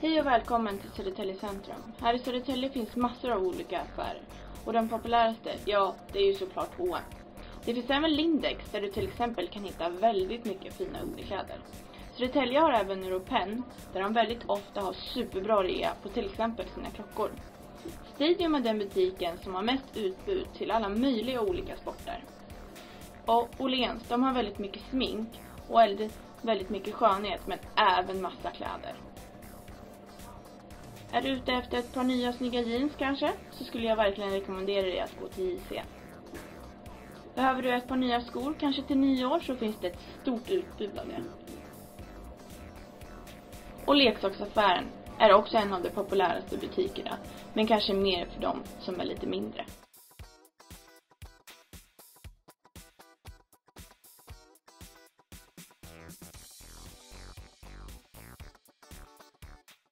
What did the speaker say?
Hej och välkommen till Södertälje centrum. Här i Södertälje finns massor av olika affärer. Och den populäraste, ja, det är ju såklart H&M. Det finns även Lindex där du till exempel kan hitta väldigt mycket fina underkläder. Södertälje har även Europen där de väldigt ofta har superbra rea på till exempel sina klockor. Stadium är den butiken som har mest utbud till alla möjliga olika sporter. Och Åhléns, de har väldigt mycket smink och väldigt mycket skönhet men även massa kläder. Är du ute efter ett par nya snygga jeans kanske? Så skulle jag verkligen rekommendera dig att gå till JC. Behöver du ett par nya skor kanske till nyår så finns det ett stort utbud av det. Och leksaksaffären är också en av de populäraste butikerna, men kanske mer för dem som är lite mindre.